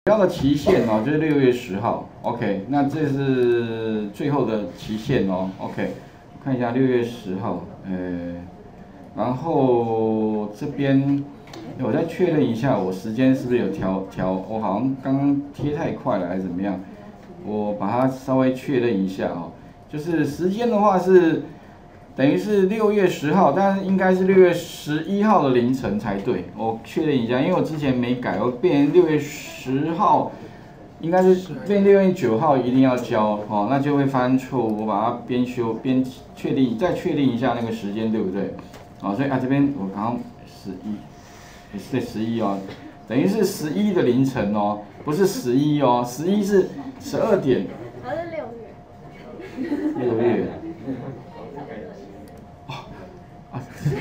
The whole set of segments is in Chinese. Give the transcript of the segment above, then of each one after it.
主要的期限哦，就是6月10号。OK， 那这是最后的期限哦。OK， 看一下6月10号，然后这边我再确认一下，我时间是不是有调？我好像刚刚贴太快了，还是怎么样？我把它稍微确认一下哦。就是时间的话是等于是6月10号，但是应该是6月11号的凌晨才对。我确认一下，因为我之前没改，我变成6月10号。应该是变6月9号一定要交哦，那就会发生错误。我把它边修边确定，再确定一下那个时间对不对？啊，所以这边我刚刚11，是11哦，等于是11的凌晨哦，不是11哦，11是12点。 好像6月。 6月。哦啊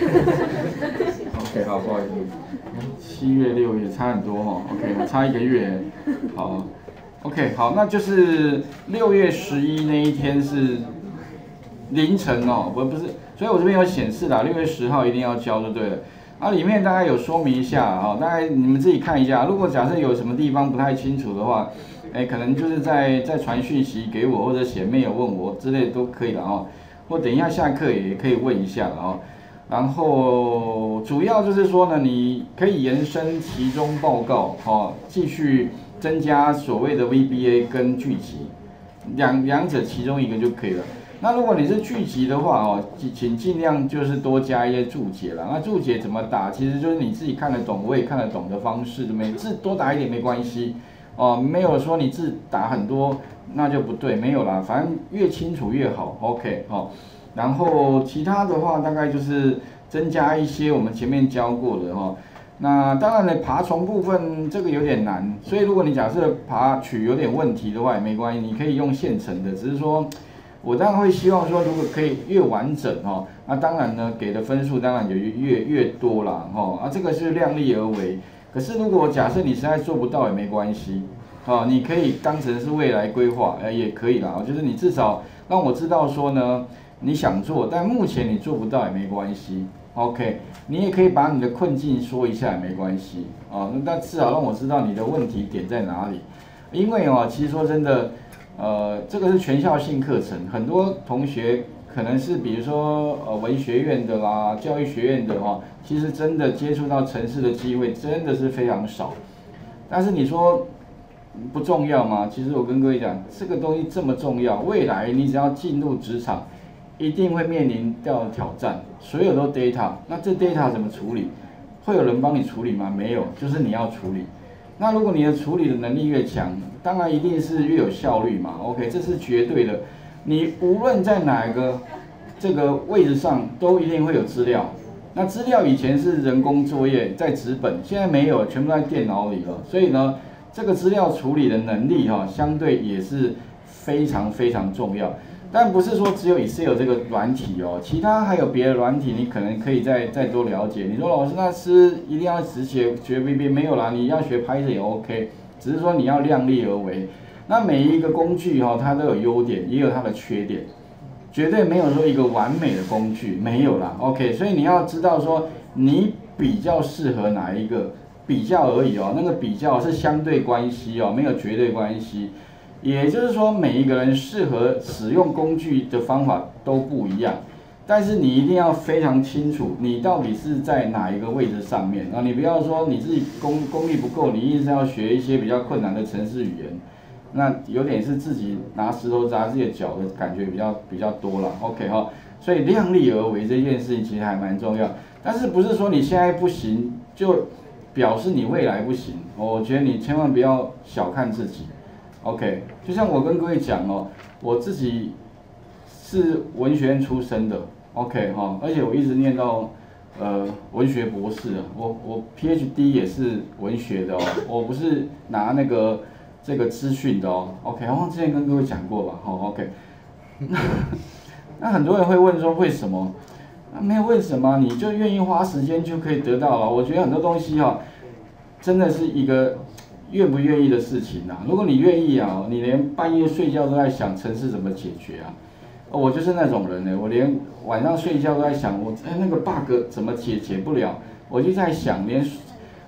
，OK， 好，不好意思，7月6月差很多哦。OK， 差1个月，好。OK， 好，那就是6月11那一天是凌晨哦，不是，所以我这边有显示啦，6月10号一定要交就对了。啊，里面大概有说明一下啊，大概你们自己看一下。如果假设有什么地方不太清楚的话，可能就是在传讯息给我，或者写 mail 问我之类的都可以了哦。或等一下下课也可以问一下了哦。然后主要就是说呢，你可以延伸期中报告哦，继续增加所谓的 VBA 跟剧集，两者其中一个就可以了。那如果你是剧集的话哦，请尽量就是多加一些注解啦。那注解怎么打，其实就是你自己看得懂，我也看得懂的方式，每字多打一点没关系哦，没有说你字打很多那就不对，没有啦，反正越清楚越好。OK 哦，然后其他的话大概就是增加一些我们前面教过的哈。那当然呢，爬虫部分这个有点难，所以如果你假设爬曲有点问题的话也没关系，你可以用现成的，只是说我当然会希望说，如果可以越完整哦，那当然呢给的分数当然就越多啦哈，这个是量力而为。可是如果假设你实在做不到也没关系，哦，你可以当成是未来规划，也可以啦，就是你至少让我知道说呢，你想做，但目前你做不到也没关系。OK， 你也可以把你的困境说一下也没关系啊，但至少让我知道你的问题点在哪里。因为哦，其实说真的，这个是全校性课程，很多同学可能是比如说文学院的啦、教育学院的哦，其实真的接触到程式的机会真的是非常少。但是你说不重要吗？其实我跟各位讲，这个东西这么重要，未来你只要进入职场，一定会面临到挑战，所有都 data， 那这 data 怎么处理？会有人帮你处理吗？没有，就是你要处理。那如果你的处理的能力越强，当然一定是越有效率嘛。OK， 这是绝对的。你无论在哪一个这个位置上，都一定会有资料。那资料以前是人工作业在纸本，现在没有，全部在电脑里了。所以呢，这个资料处理的能力哈，相对也是非常非常重要。但不是说只有 Excel 这个软体哦，其他还有别的软体，你可能可以再多了解。你说老师，那是一定要只学 VB 没有啦，你要学 Python 也 OK， 只是说你要量力而为。那每一个工具哈，它都有优点，也有它的缺点，绝对没有说一个完美的工具，没有啦。OK， 所以你要知道说你比较适合哪一个，比较而已哦，那个比较是相对关系哦，没有绝对关系。也就是说，每一个人适合使用工具的方法都不一样，但是你一定要非常清楚，你到底是在哪一个位置上面啊？你不要说你自己功力不够，你硬是要学一些比较困难的程式语言，那有点是自己拿石头砸自己的脚的感觉比较多了。OK 哈，所以量力而为这件事情其实还蛮重要，但是不是说你现在不行就表示你未来不行？我觉得你千万不要小看自己。OK， 就像我跟各位讲哦，我自己是文学院出身的 ，OK 哈，而且我一直念到文学博士啊，我 PhD 也是文学的哦，我不是拿那个这个资讯的哦 ，OK， 我之前跟各位讲过吧，好 OK， 那很多人会问说为什么？没有为什么，你就愿意花时间就可以得到了。我觉得很多东西哈，真的是一个愿不愿意的事情啊。如果你愿意啊，你连半夜睡觉都在想程式怎么解决啊。我就是那种人呢，我连晚上睡觉都在想，那个 bug 怎么解不了，我就在想，连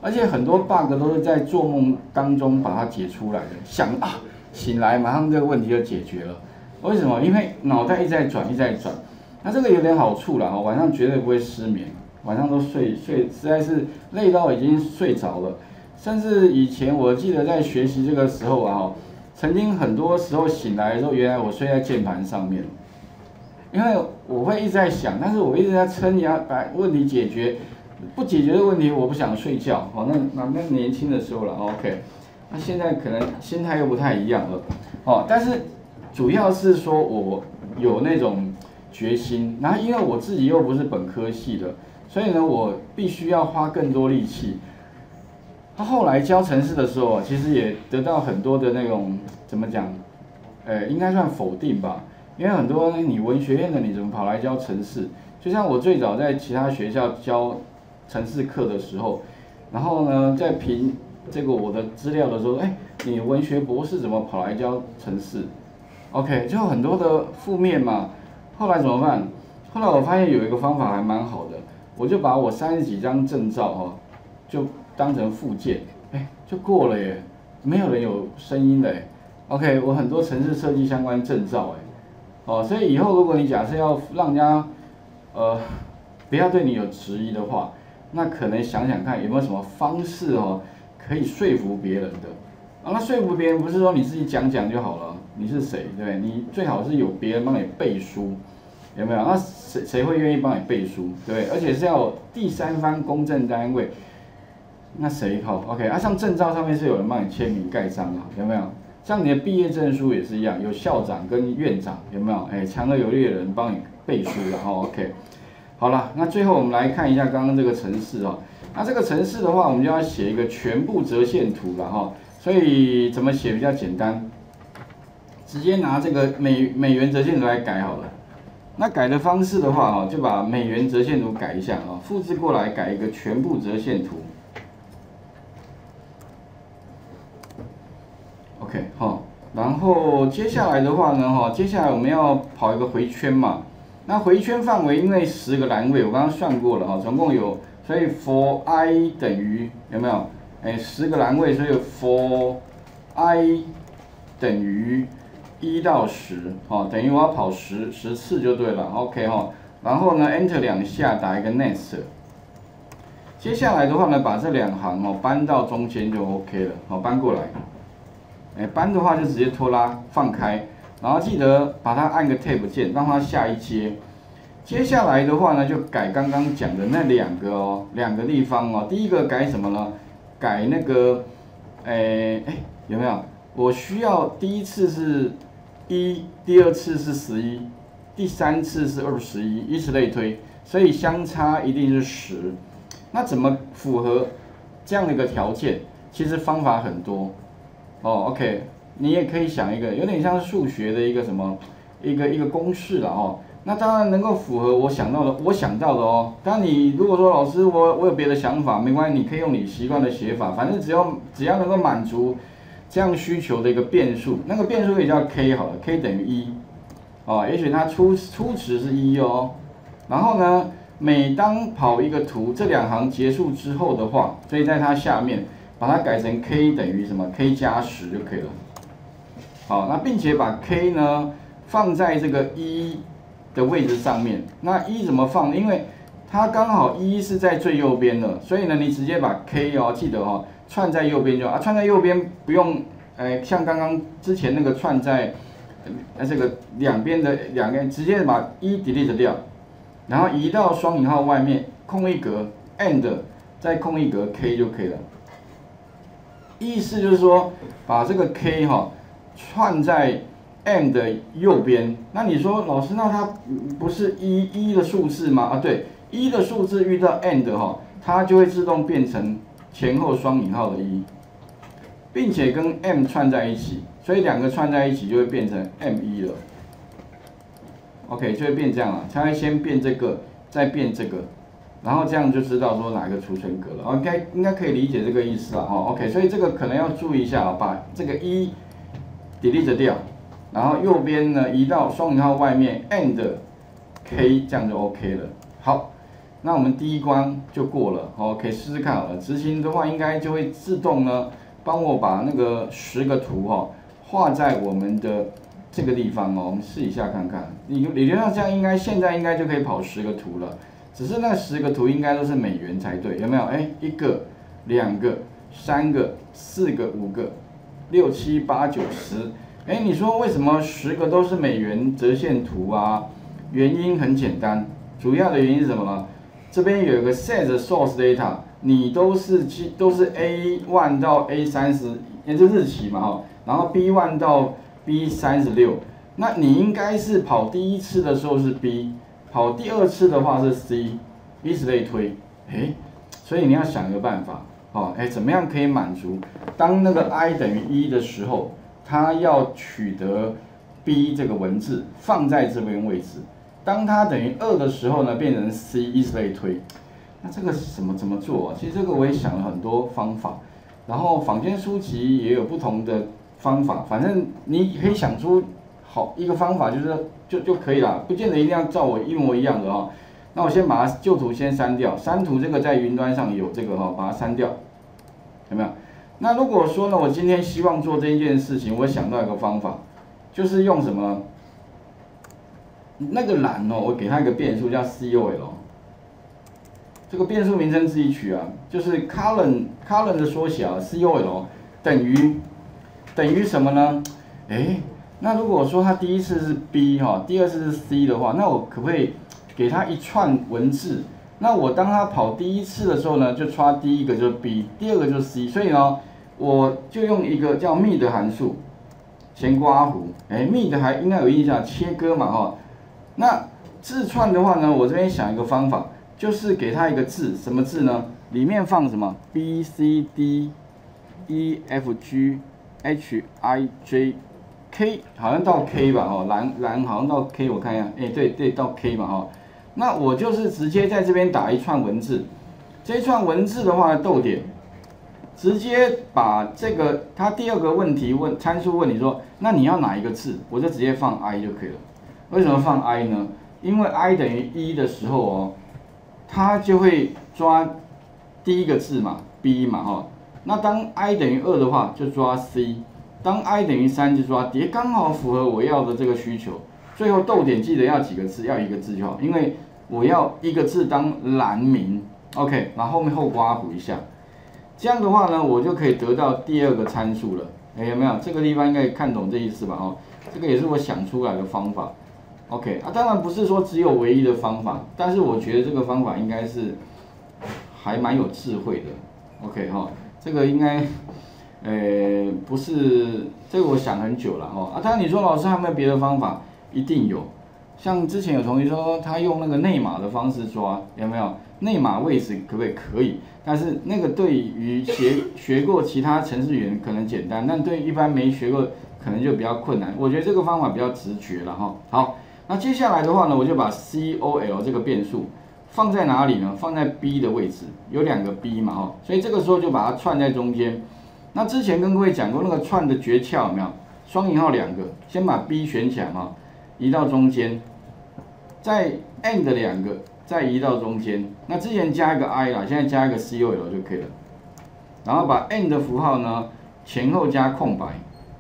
而且很多 bug 都是在做梦当中把它解出来的，醒来马上这个问题就解决了。为什么？因为脑袋一直在转，一直在转。那这个有点好处啦，晚上绝对不会失眠，晚上都睡，实在是累到已经睡着了。甚至以前我记得在学习这个时候啊，曾经很多时候醒来的时候，原来我睡在键盘上面，因为我会一直在想，但是我一直在撑要把问题解决，不解决的问题我不想睡觉。那年轻的时候了 ，OK， 那现在可能心态又不太一样了，但是主要是说我有那种决心，然后因为我自己又不是本科系的，所以呢，我必须要花更多力气。他后来教程式的时候，其实也得到很多的那种怎么讲，应该算否定吧。因为很多你文学院的你怎么跑来教程式？就像我最早在其他学校教程式课的时候，然后呢，在评这个我的资料的时候，你文学博士怎么跑来教程式 ？OK， 就很多的负面嘛。后来怎么办？后来我发现有一个方法还蛮好的，我就把我30几张证照就当成附件，就过了耶，没有人有声音的耶。OK， 我很多程式设计相关证照所以以后如果你假设要让人家不要对你有质疑的话，那可能想想看有没有什么方式可以说服别人的。那说服别人不是说你自己讲就好了，你是谁，对不对？你最好是有别人帮你背书，有没有？那谁会愿意帮你背书，对不对？而且是要有第三方公证单位，那谁好 ？OK， 像证照上面是有人帮你签名盖章啊，有没有？像你的毕业证书也是一样，有校长跟院长，有没有？强而有力的人帮你背书的OK， 好了，那最后我们来看一下刚刚这个程式那这个程式的话，我们就要写一个全部折线图了所以怎么写比较简单？直接拿这个美元折线图来改好了。那改的方式的话就把美元折线图改一下复制过来改一个全部折线图。OK 然后接下来的话呢接下来我们要跑一个回圈嘛。那回圈范围因为10个栏位，我刚刚算过了总共有，所以 for i 等于有没有？10个栏位，所以 for i 等于1到10等于我要跑10次就对了 ，OK 然后呢 Enter 2下打一个 Next。接下来的话呢，把这2行搬到中间就 OK 了，搬过来。搬的话就直接拖拉放开，然后记得把它按个 Tab 键，让它下一阶。接下来的话呢，就改刚刚讲的那2个地方第一个改什么呢？改那个，有没有？我需要第一次是1，第二次是11，第3次是21，以此类推，所以相差一定是10。那怎么符合这样的一个条件？其实方法很多。OK， 你也可以想一个有点像数学的一个什么一个公式了那当然能够符合我想到的当然你如果说老师我有别的想法，没关系，你可以用你习惯的写法，反正只要能够满足这样需求的一个变数，那个变数也叫 k 好了 ，k 等于1也许它初值是1然后呢，每当跑一个图，这2行结束之后的话，所以在它下面。把它改成 k 等于什么 ？k 加10就可以了。好，那并且把 k 呢放在这个1的位置上面。那1怎么放？因为它刚好1是在最右边的，所以呢，你直接把 k 记得串在右边就好串在右边不用像刚刚之前那个串在这个两边直接把1 delete 掉，然后移到双引号外面空一格 and 再空一格 k 就可以了。意思就是说，把这个 k 串在 m 的右边。那你说老师，那它不是一的数字吗？对，1的数字遇到 and 它就会自动变成前后双引号的1，并且跟 m 串在一起，所以2个串在一起就会变成 m1了。OK， 就会变这样了。它会先变这个，再变这个。然后这样就知道说哪个储存格了应该可以理解这个意思了OK， 所以这个可能要注意一下把这个1 delete 掉，然后右边呢移到双引号外面 and k， 这样就 OK 了。好， 那我们第一关就过了，哦，可以试试看好了。执行的话，应该就会自动呢，帮我把那个10个图画在我们的这个地方哦。我们试一下看看，理论上这样现在应该就可以跑10个图了。只是那10个图应该都是美元才对，有没有？1个、2个、3个、4个、5个、6、7、8、9、10。你说为什么10个都是美元折线图啊？原因很简单，主要的原因是什么呢？这边有一个 set source data， 你都是 A1 到 A30， 也就是日期嘛然后 B1 到 B36， 那你应该是跑第一次的时候是 B， 跑第2次的话是 C， 以此类推。所以你要想一个办法怎么样可以满足当那个 I 等于1的时候，它要取得 B 这个文字放在这边位置。当它等于2的时候呢，变成 C， 以此类推。那这个怎么做啊？其实这个我也想了很多方法，然后坊间书籍也有不同的方法，反正你可以想出好一个方法，就可以了，不见得一定要照我一模一样的那我先把它旧图先删掉，删图这个在云端上有这个把它删掉，有没有？那如果说呢，我今天希望做这件事情，我想到一个方法，就是用什么？那个栏我给它一个变数叫 COL， 这个变数名称自己取啊，就是 column 的缩小 COL 等于什么呢？那如果说它第一次是 B 第2次是 C 的话，那我可不可以给它一串文字？那我当它跑第一次的时候呢，就刷第一个就是 B， 第2个就是 C， 所以呢，我就用一个叫 mid 函数，先刮弧，mid 还应该有印象，切割嘛那字串的话呢，我这边想一个方法，就是给它一个字，什么字呢？里面放什么 B C D E F G H I J K， 好像到 K 吧蓝好像到 K， 我看一下，对到 K 嘛那我就是直接在这边打一串文字，这一串文字的话呢，逗点，直接把这个它第2个问题参数问你说，那你要哪一个字，我就直接放 I 就可以了。为什么放 I 呢？因为 I 等于1的时候它就会抓第1个字嘛 ，B 嘛那当 I 等于2的话，就抓 C； 当 I 等于3就抓 D， 刚好符合我要的这个需求。最后逗点记得要几个字，要1个字就好，因为我要1个字当栏名。OK， 然后后面后刮弧一下，这样的话呢，我就可以得到第2个参数了。有没有？这个地方应该看懂这意思吧？这个也是我想出来的方法。OK 当然不是说只有唯一的方法，但是我觉得这个方法应该是还蛮有智慧的。OK 这个应该，不是这个我想很久了当然你说老师还有没有别的方法？一定有，像之前有同学说他用那个内码的方式抓，有没有？内码位置可不可以？可以，但是那个对于学过其他程式语言可能简单，但对一般没学过可能就比较困难。我觉得这个方法比较直觉了好。那接下来的话呢，我就把 COL 这个变数放在哪里呢？放在 B 的位置，有2个 B 嘛所以这个时候就把它串在中间。那之前跟各位讲过那个串的诀窍有没有？双引号2个，先把 B 选起来移到中间，再 and 2个，再移到中间。那之前加一个 I 啦，现在加一个 COL 就可以了。然后把 and 的符号呢前后加空白。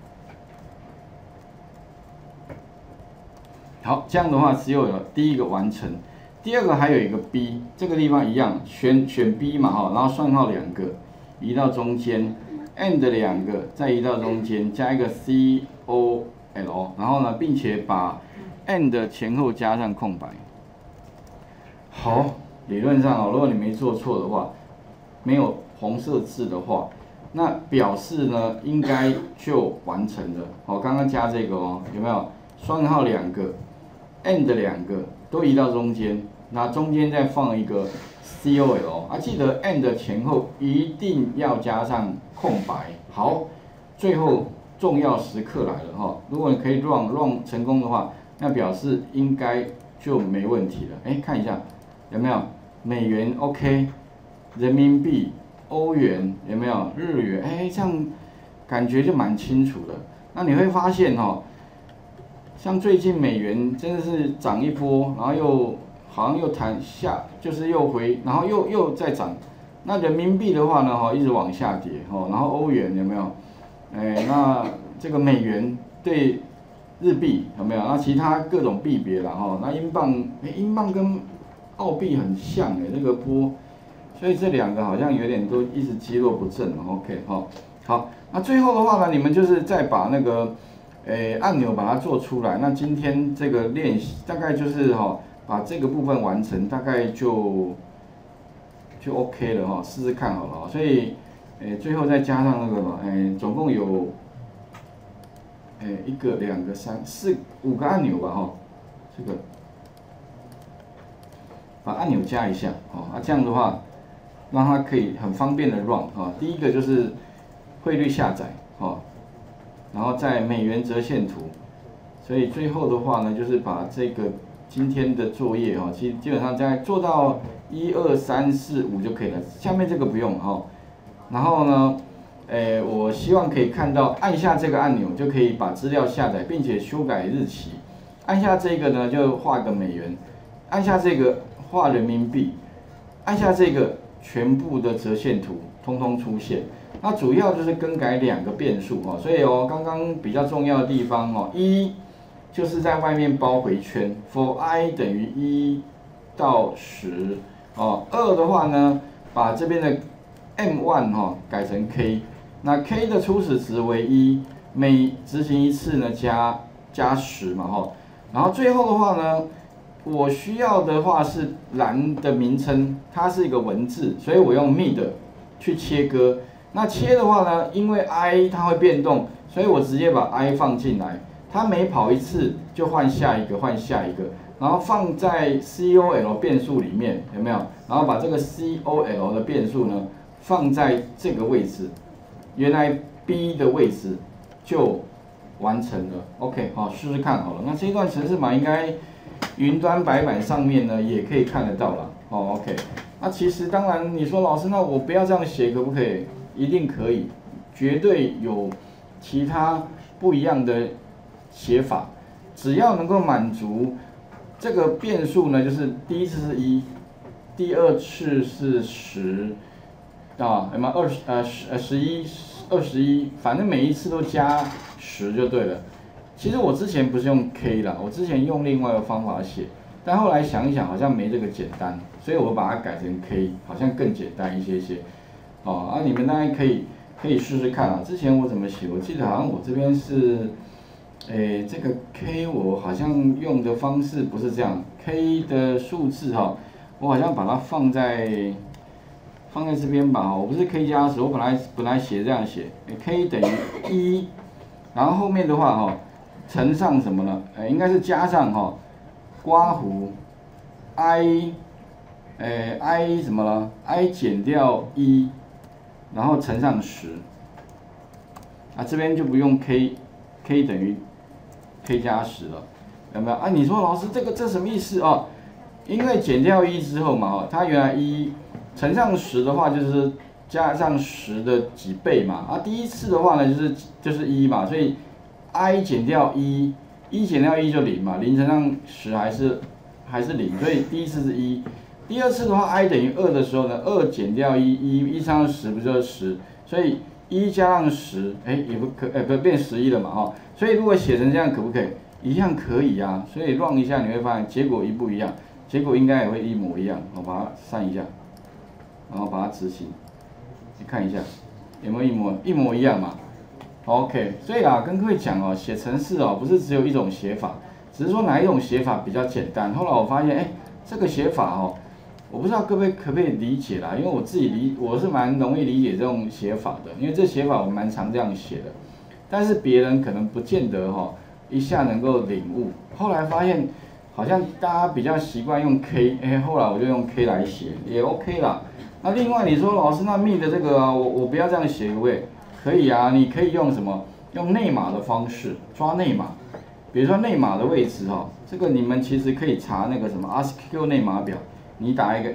好，这样的话只有第1个完成，第2个还有一个 B， 这个地方一样，选 B 嘛然后双号2个，移到中间 ，and 2个，再移到中间，加一个 COL， 然后呢，并且把 and 前后加上空白。好，理论上如果你没做错的话，没有红色字的话，那表示呢应该就完成了。刚刚加这个有没有？双引号2个。and 2个都移到中间，那中间再放一个 COL 记得 and 前后一定要加上空白。好，最后重要时刻来了如果你可以 run 成功的话，那表示应该就没问题了。看一下有没有美元 OK， 人民币、欧元有没有日元？这样感觉就蛮清楚的。那你会发现像最近美元真的是涨一波，然后又好像又弹下，就是又回，然后又再涨。那人民币的话呢，哈，一直往下跌，哈，然后欧元有没有？那这个美元对日币有没有？那其他各种币别啦，哈，那英镑，英镑跟澳币很像这个波，所以这两个好像有点都一直积弱不振 ，OK， 哈，好，那最后的话呢，你们就是再把那个，按钮把它做出来。那今天这个练习大概就是哈，把这个部分完成，大概就 OK 了哈，试试看好了哈。所以，最后再加上那个嘛，总共有，1个、2个、3、4、5个按钮吧哈，这个。把按钮加一下，这样的话，让它可以很方便的 run 第一个就是汇率下载，然后在美元折线图，所以最后的话呢，就是把这个今天的作业基本上在做到1、2、3、4、5就可以了，下面这个不用然后呢，我希望可以看到按下这个按钮就可以把资料下载，并且修改日期，按下这个呢就画个美元，按下这个。画人民币，按下这个全部的折线图通通出现。那主要就是更改2个变数所以刚刚比较重要的地方一就是在外面包回圈 ，for i 等于1到102的话呢，把这边的 m1 改成 k， 那 k 的初始值为1，每执行一次呢加10嘛然后最后的话呢。我需要的话是栏的名称，它是一个文字，所以我用 mid 去切割。那切的话呢，因为 i 它会变动，所以我直接把 i 放进来，它每跑一次就换下一个，然后放在 col 变数里面，有没有？然后把这个 col 的变数呢放在这个位置，原来 b 的位置就完成了。OK， 好，试试看好了。那这一段程式码应该。云端白板上面呢也可以看得到啦，OK。那其实当然你说老师，那我不要这样写可不可以？一定可以，绝对有其他不一样的写法，只要能够满足这个变数呢，就是第一次是1，第二次是10，有没有11、21，反正每一次都加10就对了。其实我之前不是用 k 啦，我之前用另外一个方法写，但后来想一想好像没这个简单，所以我把它改成 k， 好像更简单一些。你们当然可以试试看啊。之前我怎么写？我记得好像我这边是，这个 k 我好像用的方式不是这样 ，k 的数字我好像把它放在这边吧我不是 k 加10，我本来写这样写 ，k 等于1，然后后面的话乘上什么呢？应该是加上刮弧 i， i 什么了 ？i 减掉1，然后乘上10。这边就不用 k 等于 k 加10了，有没有？你说老师这什么意思因为减掉1之后嘛它原来1乘上10的话就是加上10的几倍嘛第一次的话呢就是1嘛，所以。i 减掉1，1减掉1就0嘛，0乘上10还是0，所以第一次是1。第二次的话 ，i 等于2的时候呢，2减掉1，1乘上10不就是10？所以1加上10，也不变11了嘛所以如果写成这样可不可以？一样可以啊。所以 run 一下你会发现结果一不一样，结果应该也会一模一样。我把它删一下，然后把它执行，你看一下有没有一模一样嘛？OK， 所以跟各位讲写程式不是只有一种写法，只是说哪一种写法比较简单。后来我发现，这个写法我不知道各位可不可以理解啦，因为我是蛮容易理解这种写法的，因为这写法我蛮常这样写的，但是别人可能不见得一下能够领悟。后来发现好像大家比较习惯用 K， 后来我就用 K 来写，也 OK 啦。那另外你说老师那mid的这个我不要这样写可不可以？可以啊，你可以用什么？用内码的方式抓内码，比如说内码的位置这个你们其实可以查那个什么 ASCII 内码表，你打一个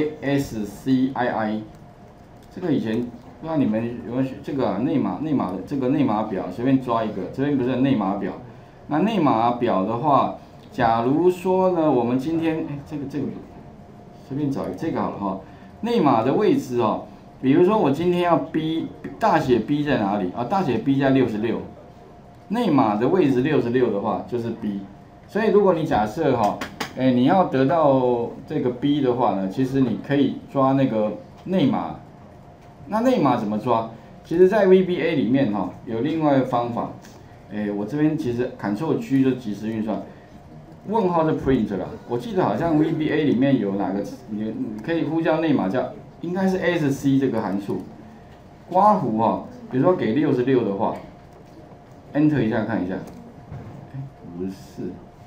ASCII， 这个以前不知道你们有没有这个内码的这个内码表，随便抓一个，这边不是内码表，那内码表的话， 假如说呢，我们今天这个随便找一个这个好了哈，内码的位置哦，比如说我今天要 B 大写 B 在哪里啊？大写 B 在66，内码的位置66的话就是 B， 所以如果你假设哈，你要得到这个 B 的话呢，其实你可以抓那个内码。那内码怎么抓？其实，在 VBA 里面哈，有另外一个方法。我这边其实 Ctrl+G 就即时运算，问号是 print 啦。我记得好像 VBA 里面有哪个你可以呼叫内码叫，应该是 sc 这个函数。刮弧哈，比如说给66的话 ，Enter 一下看一下，54，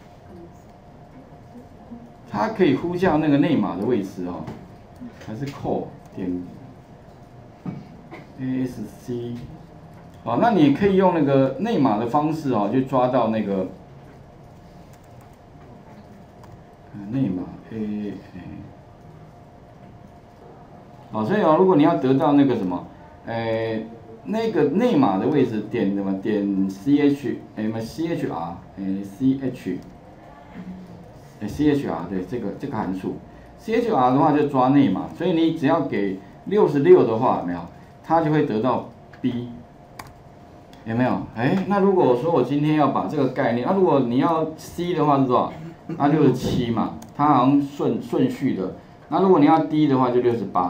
它可以呼叫那个内码的位置哈，还是 call 点 ASC。好，那你可以用那个内码的方式哦，去抓到那个内码 A。好，所以哦，如果你要得到那个什么，那个内码的位置点什么点 CH， CHR 对这个函数 CHR 的话就抓内码，所以你只要给66的话，有没有，它就会得到 B。有没有？那如果说我今天要把这个概念，那如果你要 C 的话是多少？那67嘛，它好像顺序的。那如果你要 D 的话就68。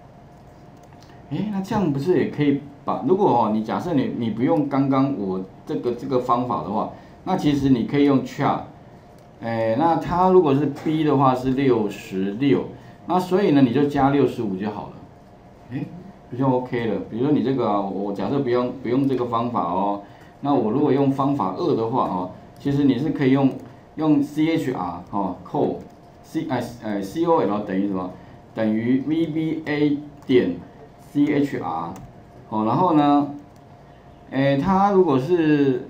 那这样不是也可以把？如果你假设你不用刚刚我这个方法的话，那其实你可以用 char。那它如果是 B 的话是66，那所以呢你就加65就好了。不就 OK 了？比如说你这个我假设不用这个方法哦，那我如果用方法2的话哦，其实你是可以用 CHR 哦 col COL 等于什么？等于 VBA 点 CHR 哦，然后呢，它如果是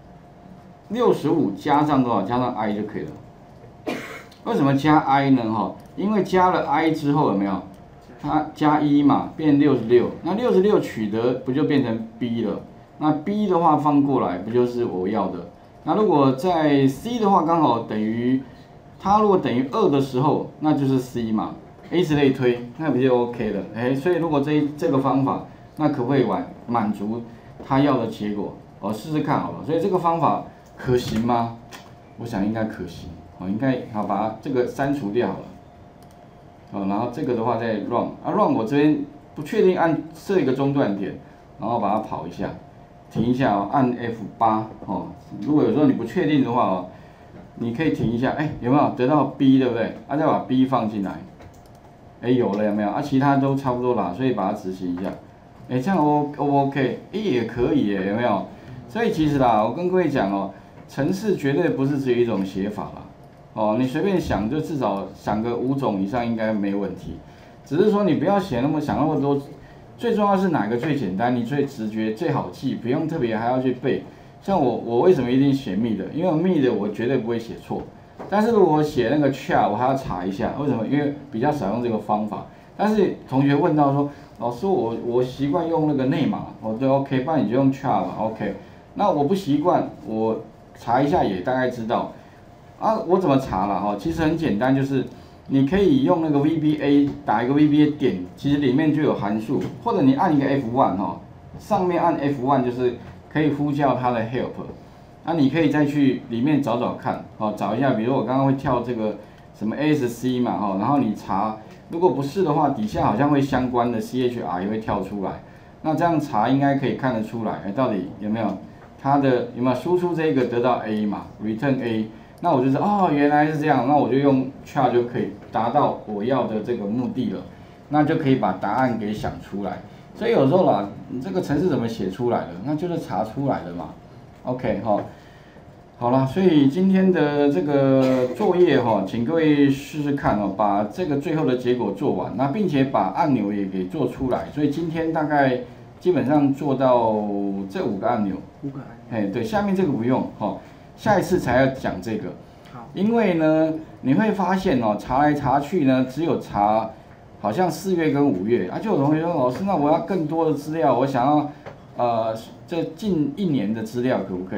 65加上多少？加上 I 就可以了。为什么加 I 呢？因为加了 I 之后有没有？它加1嘛，变66，那66取得不就变成 B 了？那 B 的话放过来不就是我要的？那如果在 C 的话刚好等于，它如果等于2的时候，那就是 C 嘛，以此类推，那不就 OK 了？所以如果这个方法，那可不可以满足他要的结果？试试看好了。所以这个方法可行吗？我想应该可行，应该好把这个删除掉好了。然后这个的话再 run 我这边不确定设一个中断点，然后把它跑一下，停一下按 F8 如果有时候你不确定的话你可以停一下，有没有得到 B 对不对？再把 B 放进来，有了有没有？其他都差不多啦，所以把它执行一下，这样 OK， 也可以耶，有没有？所以其实啦，我跟各位讲程式绝对不是只有一种写法啦。你随便想就至少想个5种以上应该没问题，只是说你不要想那么多，最重要是哪个最简单，你最直觉最好记，不用特别还要去背。像我为什么一定写密的？因为密的我绝对不会写错，但是如果我写那个 char 我还要查一下，为什么？因为比较少用这个方法。但是同学问到说，老师我习惯用那个内码，对 OK， 不然你就用 char 吧 OK。那我不习惯，我查一下也大概知道。我怎么查了其实很简单，就是你可以用那个 VBA 打一个 VBA 点，其实里面就有函数，或者你按一个 F1 上面按 F1 就是可以呼叫它的 help。你可以再去里面找找看，找一下，比如我刚刚会跳这个什么 ASC 嘛然后你查，如果不是的话，底下好像会相关的 CHR 也会跳出来，那这样查应该可以看得出来，到底有没有它的有没有输出这个得到 A 嘛 ，return A。那我就说原来是这样，那我就用 char 就可以达到我要的这个目的了，那就可以把答案给想出来。所以有时候啦，你这个程式怎么写出来的，那就是查出来的嘛。OK 好了，所以今天的这个作业请各位试试看把这个最后的结果做完，那并且把按钮也给做出来。所以今天大概基本上做到这5个按钮。5个按钮。对，下面这个不用下一次才要讲这个，因为呢，你会发现查来查去呢，只有查好像4月跟5月，就有同学说老师，那我要更多的资料，我想要这近1年的资料可不可以？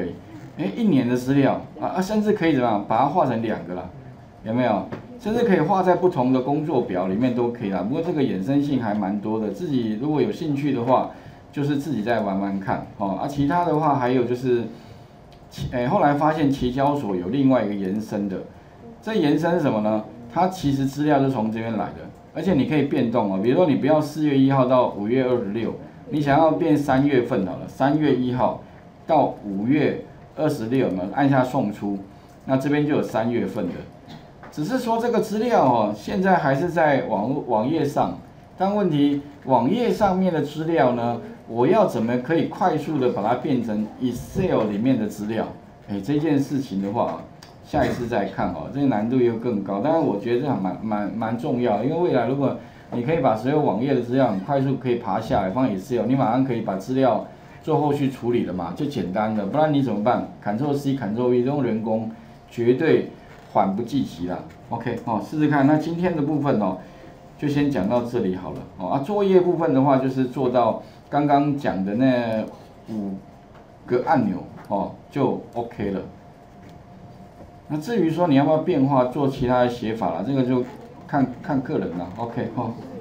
1年的资料甚至可以怎么样把它画成2个啦，有没有？甚至可以画在不同的工作表里面都可以啦。不过这个衍生性还蛮多的，自己如果有兴趣的话，就是自己再玩玩看其他的话还有就是，后来发现期交所有另外一个延伸的，这延伸是什么呢？它其实资料是从这边来的，而且你可以变动比如说你不要4月1号到5月26，你想要变3月份好了，3月1号到5月26呢，按下送出，那这边就有3月份的。只是说这个资料现在还是在网页上，但问题网页上面的资料呢，我要怎么可以快速的把它变成 Excel 里面的资料？这件事情的话，下一次再看这个难度又更高。当然我觉得这还蛮重要的，因为未来如果你可以把所有网页的资料很快速可以爬下来放 Excel， 你马上可以把资料做后续处理了嘛，就简单了。不然你怎么办 ？Ctrl C、Ctrl V 这种人工绝对缓不济急啦。OK 试试看。那今天的部分就先讲到这里好了作业部分的话，就是做到刚刚讲的那5个按钮就 OK 了。那至于说你要不要变化做其他的写法啦，这个就看个人啦。OK